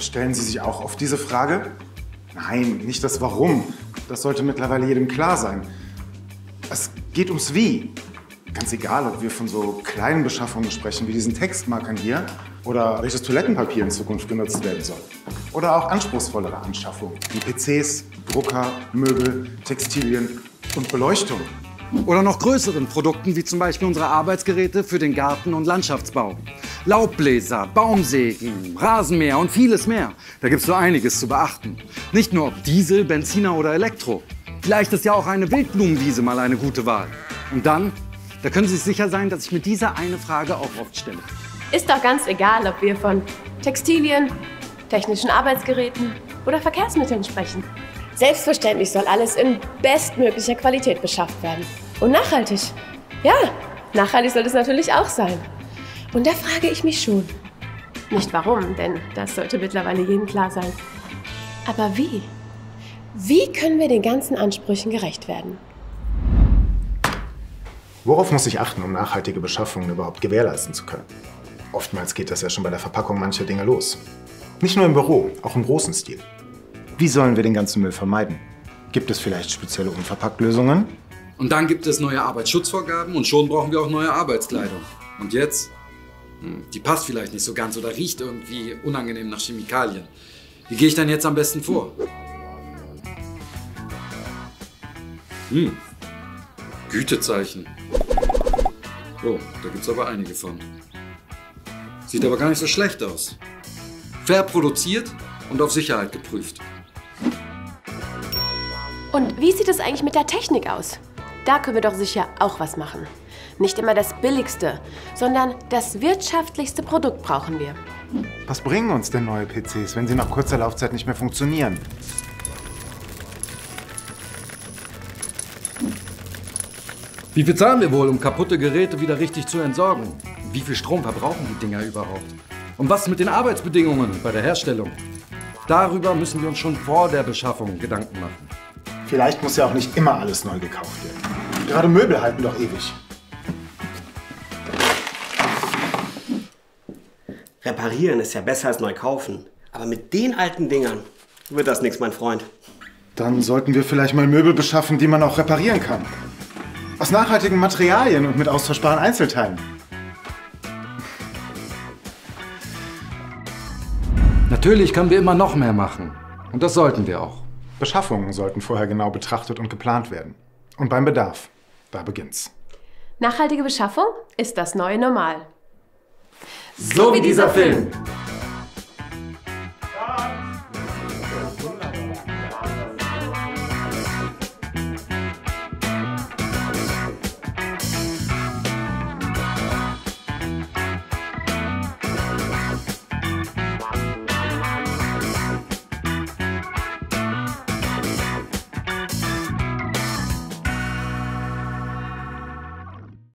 Stellen Sie sich auch oft diese Frage? Nein, nicht das Warum. Das sollte mittlerweile jedem klar sein. Es geht ums Wie. Ganz egal, ob wir von so kleinen Beschaffungen sprechen, wie diesen Textmarkern hier, oder welches Toilettenpapier in Zukunft genutzt werden soll. Oder auch anspruchsvollere Anschaffungen, wie PCs, Drucker, Möbel, Textilien und Beleuchtung. Oder noch größeren Produkten, wie zum Beispiel unsere Arbeitsgeräte für den Garten- und Landschaftsbau. Laubbläser, Baumsägen, Rasenmäher und vieles mehr. Da gibt es so einiges zu beachten. Nicht nur ob Diesel, Benziner oder Elektro. Vielleicht ist ja auch eine Wildblumenwiese mal eine gute Wahl. Und dann, da können Sie sich sicher sein, dass ich mir diese eine Frage auch oft stelle. Ist doch ganz egal, ob wir von Textilien, technischen Arbeitsgeräten oder Verkehrsmitteln sprechen. Selbstverständlich soll alles in bestmöglicher Qualität beschafft werden. Und nachhaltig. Ja, nachhaltig soll es natürlich auch sein. Und da frage ich mich schon. Nicht warum, denn das sollte mittlerweile jedem klar sein. Aber wie? Wie können wir den ganzen Ansprüchen gerecht werden? Worauf muss ich achten, um nachhaltige Beschaffungen überhaupt gewährleisten zu können? Oftmals geht das ja schon bei der Verpackung mancher Dinge los. Nicht nur im Büro, auch im großen Stil. Wie sollen wir den ganzen Müll vermeiden? Gibt es vielleicht spezielle Unverpackt-Lösungen? Und dann gibt es neue Arbeitsschutzvorgaben und schon brauchen wir auch neue Arbeitskleidung. Und jetzt? Die passt vielleicht nicht so ganz oder riecht irgendwie unangenehm nach Chemikalien. Wie gehe ich dann jetzt am besten vor? Gütezeichen. Oh, da gibt's aber einige von. Sieht aber gar nicht so schlecht aus. Fair produziert und auf Sicherheit geprüft. Und wie sieht es eigentlich mit der Technik aus? Da können wir doch sicher auch was machen. Nicht immer das billigste, sondern das wirtschaftlichste Produkt brauchen wir. Was bringen uns denn neue PCs, wenn sie nach kurzer Laufzeit nicht mehr funktionieren? Wie viel zahlen wir wohl, um kaputte Geräte wieder richtig zu entsorgen? Wie viel Strom verbrauchen die Dinger überhaupt? Und was mit den Arbeitsbedingungen bei der Herstellung? Darüber müssen wir uns schon vor der Beschaffung Gedanken machen. Vielleicht muss ja auch nicht immer alles neu gekauft werden. Gerade Möbel halten doch ewig. Reparieren ist ja besser als neu kaufen. Aber mit den alten Dingern wird das nichts, mein Freund. Dann sollten wir vielleicht mal Möbel beschaffen, die man auch reparieren kann. Aus nachhaltigen Materialien und mit austauschbaren Einzelteilen. Natürlich können wir immer noch mehr machen. Und das sollten wir auch. Beschaffungen sollten vorher genau betrachtet und geplant werden. Und beim Bedarf, da beginnt's. Nachhaltige Beschaffung ist das neue Normal. So wie dieser Film.